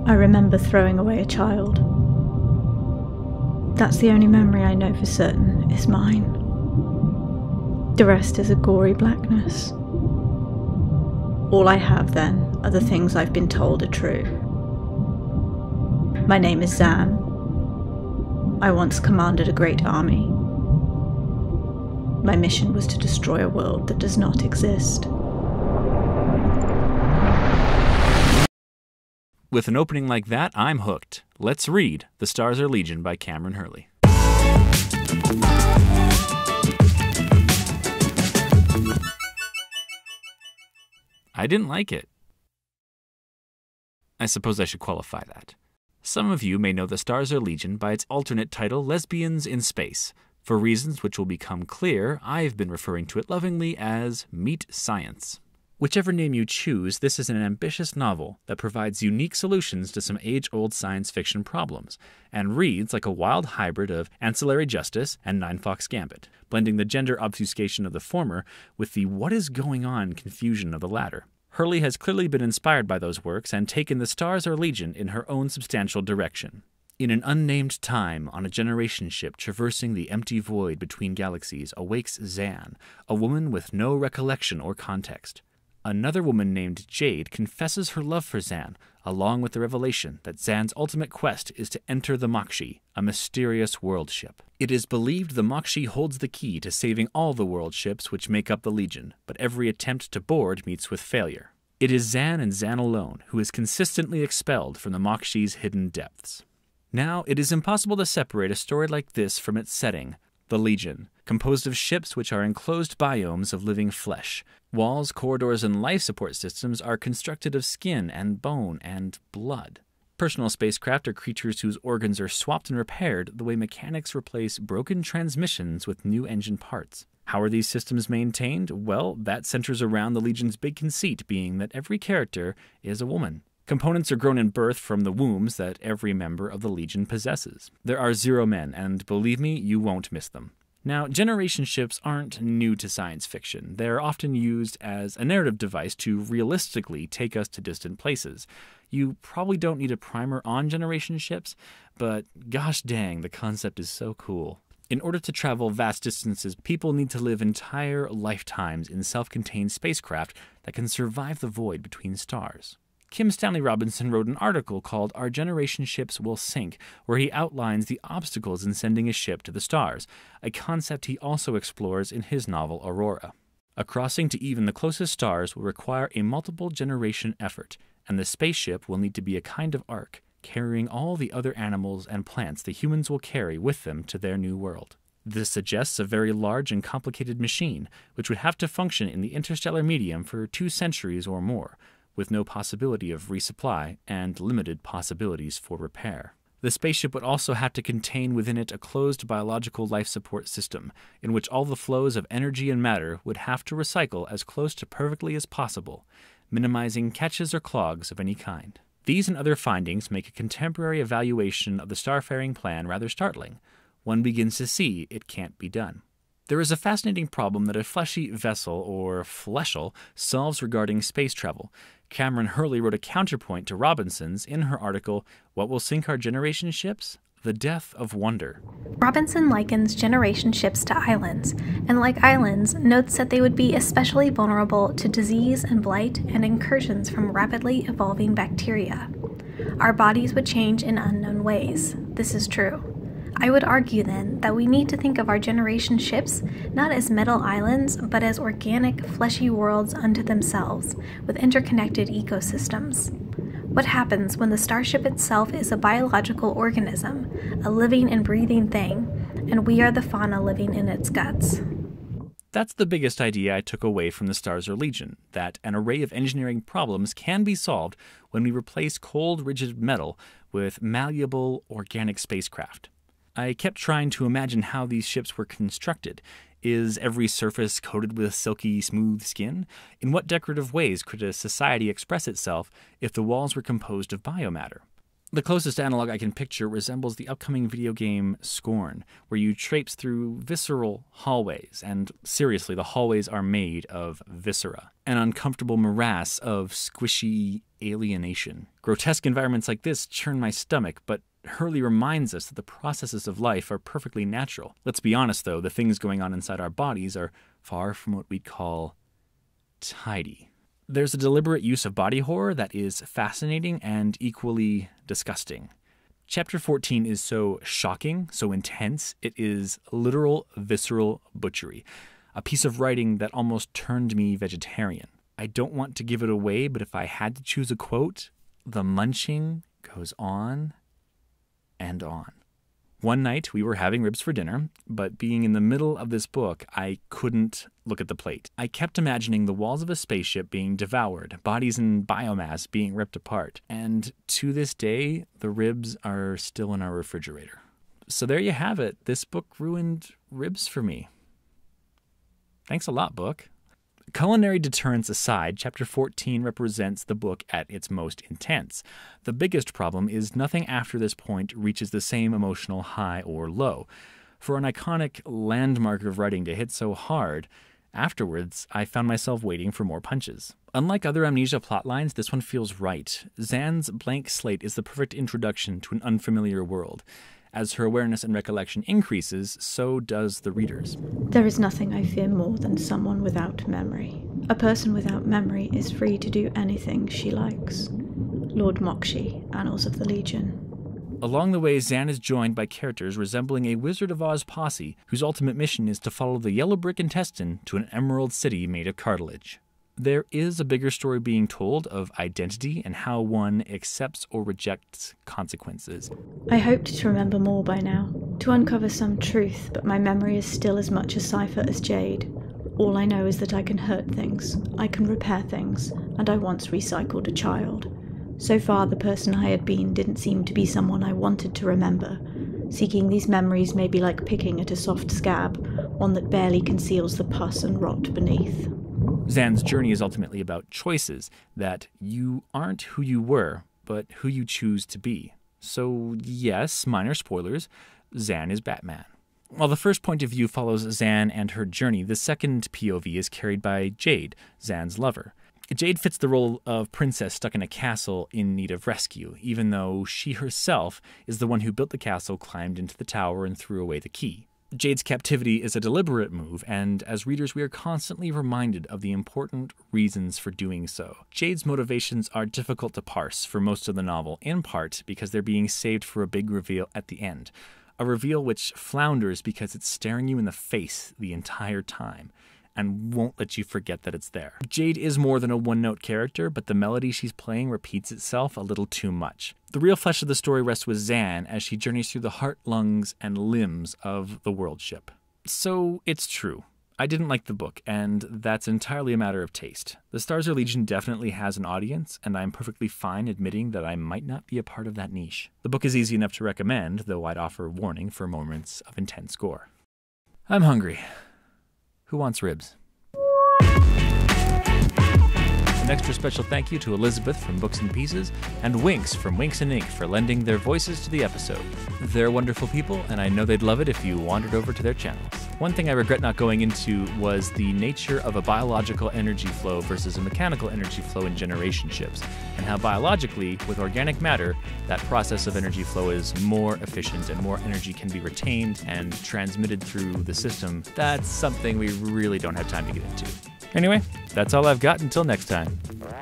I remember throwing away a child. That's the only memory I know for certain is mine. The rest is a gory blackness. All I have, then, are the things I've been told are true. My name is Zan. I once commanded a great army. My mission was to destroy a world that does not exist. With an opening like that, I'm hooked. Let's read The Stars Are Legion by Kameron Hurley. I didn't like it. I suppose I should qualify that. Some of you may know The Stars Are Legion by its alternate title, Lesbians in Space. For reasons which will become clear, I've been referring to it lovingly as Meet Science. Whichever name you choose, this is an ambitious novel that provides unique solutions to some age-old science fiction problems, and reads like a wild hybrid of Ancillary Justice and Nine Fox Gambit, blending the gender obfuscation of the former with the what-is-going-on confusion of the latter. Hurley has clearly been inspired by those works and taken The Stars Are Legion in her own substantial direction. In an unnamed time, on a generation ship traversing the empty void between galaxies, awakes Zan, a woman with no recollection or context. Another woman named Jade confesses her love for Zan, along with the revelation that Zan's ultimate quest is to enter the Makshi, a mysterious world ship. It is believed the Makshi holds the key to saving all the world ships which make up the Legion, but every attempt to board meets with failure. It is Zan and Zan alone who is consistently expelled from the Makshi's hidden depths. Now, it is impossible to separate a story like this from its setting, the Legion, composed of ships which are enclosed biomes of living flesh. Walls, corridors, and life support systems are constructed of skin and bone and blood. Personal spacecraft are creatures whose organs are swapped and repaired the way mechanics replace broken transmissions with new engine parts. How are these systems maintained? Well, that centers around the Legion's big conceit being that every character is a woman. Components are grown in birth from the wombs that every member of the Legion possesses. There are 0 men, and believe me, you won't miss them. Now, generation ships aren't new to science fiction. They're often used as a narrative device to realistically take us to distant places. You probably don't need a primer on generation ships, but gosh dang, the concept is so cool. In order to travel vast distances, people need to live entire lifetimes in self-contained spacecraft that can survive the void between stars. Kim Stanley Robinson wrote an article called Our Generation Ships Will Sink, where he outlines the obstacles in sending a ship to the stars, a concept he also explores in his novel Aurora. A crossing to even the closest stars will require a multiple generation effort, and the spaceship will need to be a kind of ark, carrying all the other animals and plants the humans will carry with them to their new world. This suggests a very large and complicated machine, which would have to function in the interstellar medium for 2 centuries or more, with no possibility of resupply and limited possibilities for repair. The spaceship would also have to contain within it a closed biological life support system, in which all the flows of energy and matter would have to recycle as close to perfectly as possible, minimizing catches or clogs of any kind. These and other findings make a contemporary evaluation of the starfaring plan rather startling. One begins to see it can't be done. There is a fascinating problem that a fleshy vessel, or fleshel, solves regarding space travel. Kameron Hurley wrote a counterpoint to Robinson's in her article, What Will Sink Our Generation Ships? The Death of Wonder. Robinson likens generation ships to islands, and like islands, notes that they would be especially vulnerable to disease and blight and incursions from rapidly evolving bacteria. Our bodies would change in unknown ways. This is true. I would argue then that we need to think of our generation ships not as metal islands, but as organic, fleshy worlds unto themselves, with interconnected ecosystems. What happens when the starship itself is a biological organism, a living and breathing thing, and we are the fauna living in its guts? That's the biggest idea I took away from The Stars Are Legion, that an array of engineering problems can be solved when we replace cold, rigid metal with malleable, organic spacecraft. I kept trying to imagine how these ships were constructed. Is every surface coated with silky, smooth skin? In what decorative ways could a society express itself if the walls were composed of biomatter? The closest analog I can picture resembles the upcoming video game Scorn, where you traipse through visceral hallways, and seriously, the hallways are made of viscera. An uncomfortable morass of squishy alienation. Grotesque environments like this churn my stomach, but Hurley reminds us that the processes of life are perfectly natural. Let's be honest, though, the things going on inside our bodies are far from what we'd call tidy. There's a deliberate use of body horror that is fascinating and equally disgusting. Chapter 14 is so shocking, so intense, it is literal, visceral butchery. A piece of writing that almost turned me vegetarian. I don't want to give it away, but if I had to choose a quote, the munching goes on and on. One night, we were having ribs for dinner, but being in the middle of this book, I couldn't look at the plate. I kept imagining the walls of a spaceship being devoured, bodies and biomass being ripped apart, and to this day, the ribs are still in our refrigerator. So there you have it. This book ruined ribs for me. Thanks a lot, book. Culinary deterrence aside, Chapter 14 represents the book at its most intense. The biggest problem is nothing after this point reaches the same emotional high or low. For an iconic landmark of writing to hit so hard, afterwards I found myself waiting for more punches. Unlike other Amnesia plotlines, this one feels right. Zan's blank slate is the perfect introduction to an unfamiliar world. As her awareness and recollection increases, so does the reader's. There is nothing I fear more than someone without memory. A person without memory is free to do anything she likes. Lord Mokshy, Annals of the Legion. Along the way, Zan is joined by characters resembling a Wizard of Oz posse whose ultimate mission is to follow the yellow brick intestine to an emerald city made of cartilage. There is a bigger story being told of identity and how one accepts or rejects consequences. I hoped to remember more by now, to uncover some truth, but my memory is still as much a cipher as Jade. All I know is that I can hurt things, I can repair things, and I once recycled a child. So far, the person I had been didn't seem to be someone I wanted to remember. Seeking these memories may be like picking at a soft scab, one that barely conceals the pus and rot beneath. Zan's journey is ultimately about choices, that you aren't who you were, but who you choose to be. So yes, minor spoilers, Zan is Batman. While the first point of view follows Zan and her journey, the second POV is carried by Jade, Zan's lover. Jade fits the role of princess stuck in a castle in need of rescue, even though she herself is the one who built the castle, climbed into the tower, and threw away the key. Jade's captivity is a deliberate move, and as readers we are constantly reminded of the important reasons for doing so. Jade's motivations are difficult to parse for most of the novel, in part because they're being saved for a big reveal at the end. A reveal which flounders because it's staring you in the face the entire time, and won't let you forget that it's there. Jade is more than a one-note character, but the melody she's playing repeats itself a little too much. The real flesh of the story rests with Zan as she journeys through the heart, lungs, and limbs of the world ship. So it's true. I didn't like the book, and that's entirely a matter of taste. The Stars Are Legion definitely has an audience, and I'm perfectly fine admitting that I might not be a part of that niche. The book is easy enough to recommend, though I'd offer warning for moments of intense gore. I'm hungry. Who wants ribs? An extra special thank you to Elizabeth from Books and Pieces and Winks from Winks and Ink for lending their voices to the episode. They're wonderful people, and I know they'd love it if you wandered over to their channels. One thing I regret not going into was the nature of a biological energy flow versus a mechanical energy flow in generation ships, and how biologically, with organic matter, that process of energy flow is more efficient and more energy can be retained and transmitted through the system. That's something we really don't have time to get into. Anyway, that's all I've got until next time.